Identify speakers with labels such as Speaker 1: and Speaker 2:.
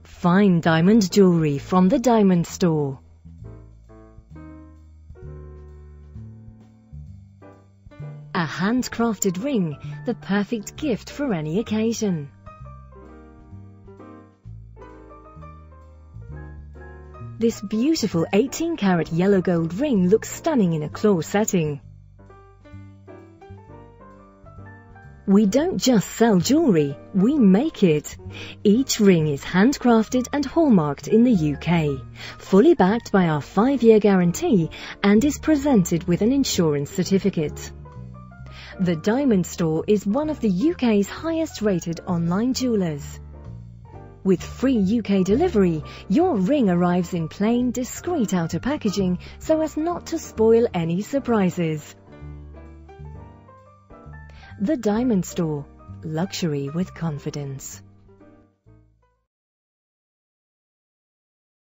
Speaker 1: Fine diamond jewelry from the Diamond Store. A handcrafted ring, the perfect gift for any occasion. This beautiful 18-carat yellow gold ring looks stunning in a claw setting. We don't just sell jewelry, we make it. Each ring is handcrafted and hallmarked in the UK, fully backed by our 5-year guarantee, and is presented with an insurance certificate. The Diamond Store is one of the UK's highest-rated online jewellers. With free UK delivery, your ring arrives in plain, discreet outer packaging so as not to spoil any surprises. The Diamond Store. Luxury with confidence.